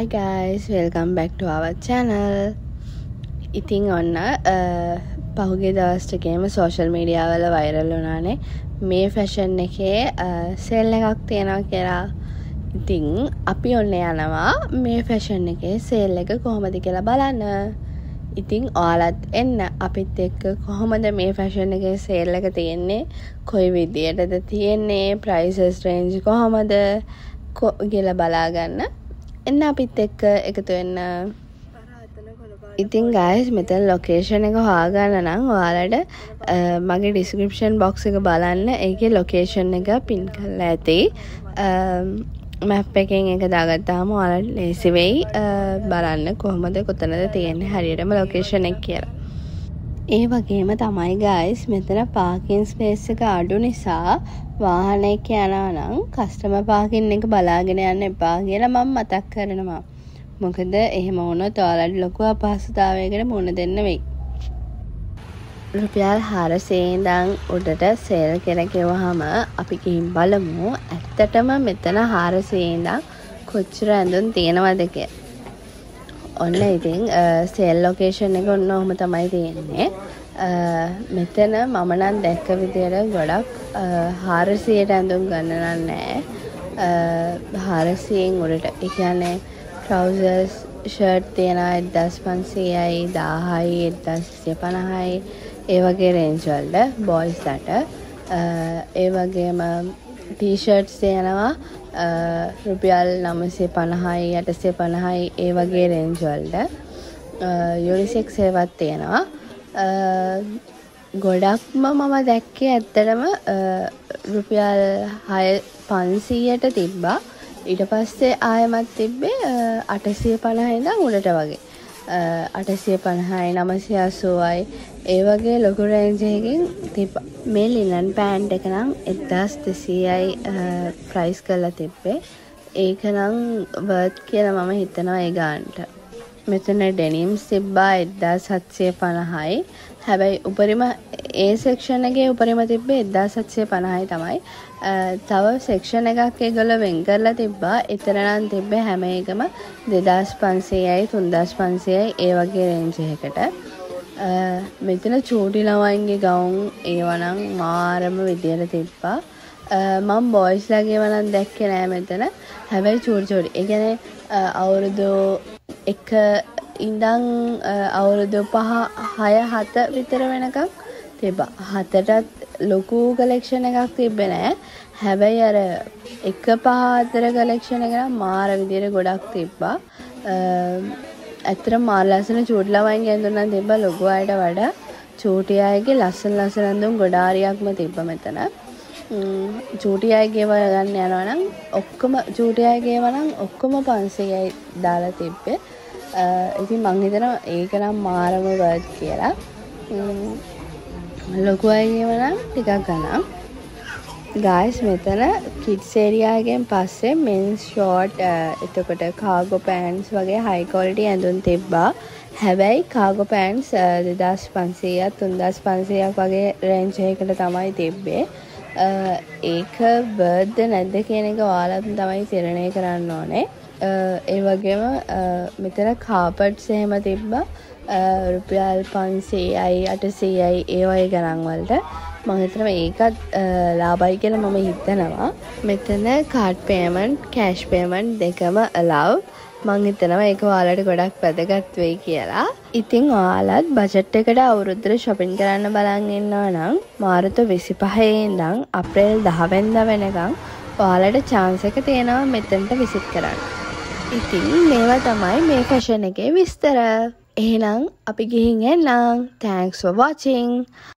Hi guys, welcome back to our channel. ඉතින් ඔන්න පහුගිය දවස් ටිකේම social media වල viral වුණානේ මේ fashion එකේ sale එකක් තියෙනවා කියලා. ඉතින් අපි ඔන්න යනවා මේ fashion එකේ sale එක කොහොමද කියලා බලන්න. ඉතින් ඔයාලත් එන්න අපිත් එක්ක කොහොමද මේ fashion එකේ sale එක තියෙන්නේ, කොයි විදියටද තියෙන්නේ, prices range කොහොමද කියලා බලා ගන්න. එන්න අපිත් එක්ක එකතු වෙන්න. ඉතින් guys මෙතන location එක හොයාගන්න නම් ඔයාලට මගේ description box එක බලන්න. ඒකේ location එක pin කරලා ඇති. map එකෙන් එක දාගත්තාම ඔයාලට ලේසි වෙයි බලන්න කොහොමද කොතනද තියෙන්නේ හරියටම location එක කියලා. ඒ වගේම තමයි guys මෙතන parking space එක අඩු නිසා වාහනයක යනවා නම් customer parking එක බලාගෙන යන්න එපා කියලා මම මතක් කරනවා. මොකද එහෙම වුණොත් ඔයාලට ලොකු අපහසුතාවයකට මුහුණ දෙන්න වෙයි. රුපියල් 400 ඉඳන් උඩට සේල් කියලා කිව්වහම අපි ගිහින් බලමු ඇත්තටම මෙතන 400 ඉඳන් කොච්චර ඇඳුම් තියෙනවද කියලා. ඔන්න ඉතින් සේල් ලොකේෂන් එක ඔන්න ඔහම තමයි තියෙන්නේ. මෙතන මම නම් දැක්ක විදියට ගොඩක් 400ට ඇඳුම් ගන්න නැහැ. 400න් උඩට. ඒ කියන්නේ trousers shirt තියෙනවා 1500යි 1000යි 1250යි ඒ වගේ range වලට boys ට. ඒ වගේම t-shirts තියෙනවා රුපියල් 950යි 850යි ඒ වගේ range වලට. unisex ඒවත් තියෙනවා. ගොඩක්ම මම දැක්කේ ඇත්තටම රුපියල් 500ට තිබ්බා. ඊට පස්සේ ආයෙමත් තිබ්බේ 850 ඉඳන් උඩට වගේ. 850යි 980යි ඒ වගේ ලොකු රේන්ජ් එකකින් තිබ්බා. මේ ලිනන් පෑන්ට් එක නම් 1200යි ප්‍රයිස් කරලා තිබ්බේ. ඒක නම් worth කියලා මම හිතනවා ඒ ගානට. මෙතන ඩෙනිම්ස් තිබ්බා 1750යි. හැබැයි උපරිම ඒ සෙක්ෂන් එකේ උපරිම තිබ්බේ 1750යි තමයි. තව සෙක්ෂන් එකක් ඒගොල්ලෝ වෙන් කරලා තිබ්බා. එතන නම් තිබ්බේ හැම එකම 2500යි 3500යි ඒ වගේ රේන්ජ් එකකට. මෙතන චූටි ළමයින්ගේ ගවුම් ඒවා නම් මාරම විදියට තිබ්බා. මම බොයිස් ලගේව නම් දැක්කේ නෑ මෙතන. හැබැයි චූටි ඒ කියන්නේ අවුරුදු 1 ඉඳන් අවුරුදු 5 6 7 විතර වෙනකම් තිබ්බා. 7ටත් ලොකු කලෙක්ෂන් එකක් තිබ්බේ නෑ. හැබැයි අර 1 5 4 කලෙක්ෂන් එක නම් මාර විදියට ගොඩක් තිබ්බා. ඇත්තටම මාර ලස්සන චූටි ළමයින්ගේ ඇඳුම් නම් තිබ්බා ලොකු අයට වඩා. චූටි අයගේ ලස්සන ලස්සන ඇඳුම් ගොඩාරියක්ම තිබ්බා මෙතන. චූටි අයගේ ඒවා ගන්න යනවා නම් ඔක්කොම චූටි අයගේ ඒවා නම් ඔක්කොම 500යි දාලා තිබ්බේ. ඉතින් මං හිතනවා ඒක නම් මාරම worth කියලා. ලොකු අයගේම නම් ටිකක් ගන්න. guys මෙතන kids area එකෙන් පස්සේ men's short එතකොට cargo pants වගේ high quality ඇඳුම් තිබ්බා. හැබැයි cargo pants 2500ක් 3500ක් වගේ range එකකට තමයි තිබ්බේ. ඒක worth නැද්ද කියන එක ඔයාලා තමයි තීරණය කරන්න ඕනේ. ඒ වගේම මෙතන carpets එහෙම තිබ්බා රුපියල් 500යි 800යි ඒ වගේ ගණන් වලට. මම හිතනවා ඒකත් ලාභයි කියලා මම හිතනවා. මෙතන card payment cash payment දෙකම allow. මම හිතනවා ඒක ඔයාලට ගොඩක් වැදගත් වෙයි කියලා. ඉතින් ඔයාලත් බජට් එකට අවුරුද්දට shopping කරන්න බලන් ඉන්නවා නම් මාර්තු 25 ඉඳන් අප්‍රේල් 10 වෙනිදා වෙනකම් ඔයාලට chance එක තියෙනවා මෙතනට visit කරන්න. ඉතින් මේවා තමයි මේ fashion එකේ විස්තර. එහෙනම් අපි ගිහින් එන්නම්. Thanks for watching.